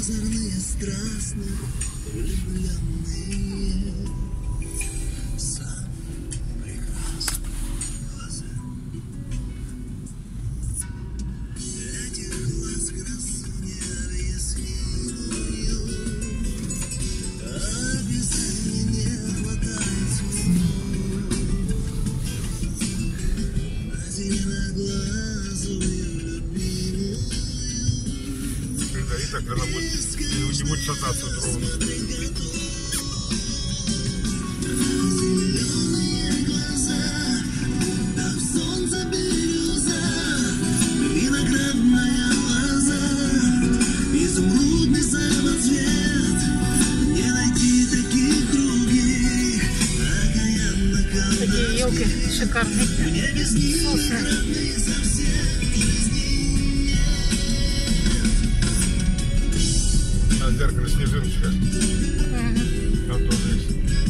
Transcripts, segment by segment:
озорные, страстные, влюбленные. Самые прекрасные глаза. Этих глаз красу необъяснимую описаний не хватает слов. На зеленоглазую любимую. И так она будет, не будет шататься ровно. Зеленые глаза, будто в солнце бирюза, виноградная лоза, изумрудный самоцвет. Не найти таких других, окаянно колдовских. Такие елки шикарные. Мне без них Слушай. родных совсем жизни нет. А зеркало снежиночка. Там тоже есть.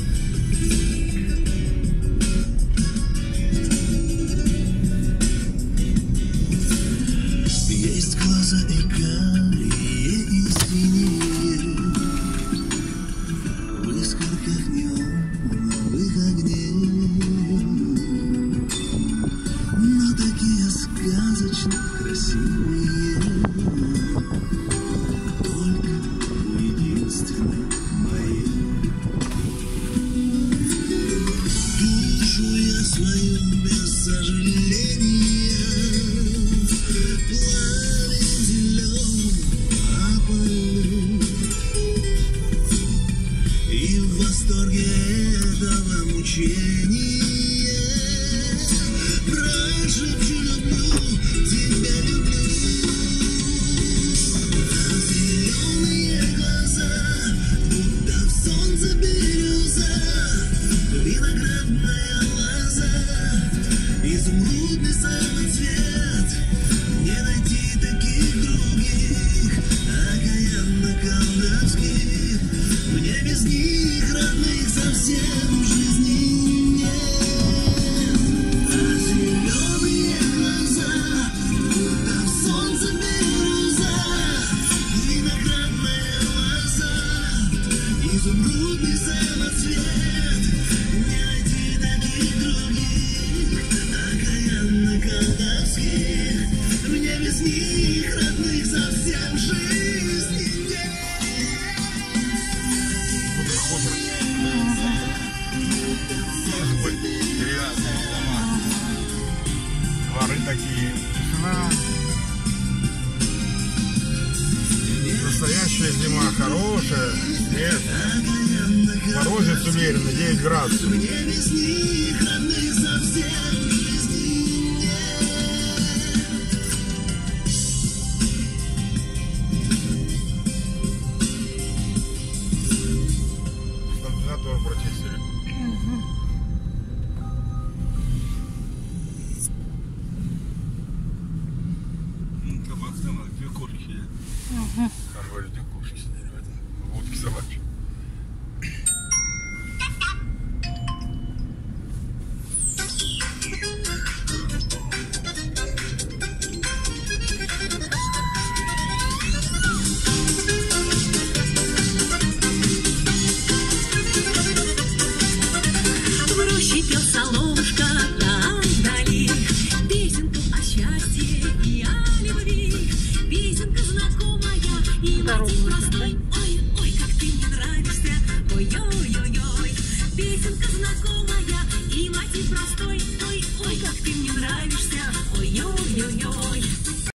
Есть глаза и карие, и синие, в искорках неоновых огней, но такие сказочно красивые, только у единственной моей. Душу я свою без сожаления пламень зеленым опалю, и в восторге этого мучения прошепчу: люблю, тебя люблю. Зеленые глаза, будто в солнце бирюза, виноградная лоза, изумрудный самоцвет. Не найти таких других, окаянно колдовских. Мне без них родных совсем жизни нет. А зеленые глаза, будто в солнце бирюза, виноградная лоза, изумрудный самоцвет. Не найти таких других, окаянно колдовских. Мне без них родных совсем жизни нет. Деревянные дома. Дворы такие. Тишина. Настоящая зима, хорошая. Снег. Морозец умеренно, 9 градусов. Мне без них родных совсем жизни нет. Затор прочистили. Кабак там, две кошки сидят. Там говорят, две кошки сидели в этом. Водки собачьи. В роще пел соловушка там вдали песенку о счастье и о любви. Песенка знакомая и мотив простой. Ой, ой, как ты мне нравишься, ой-ой-ой-ой. Песенка знакомая и мотив простой. Ой, ой, как ты мне нравишься, ой-ой-ой-ой.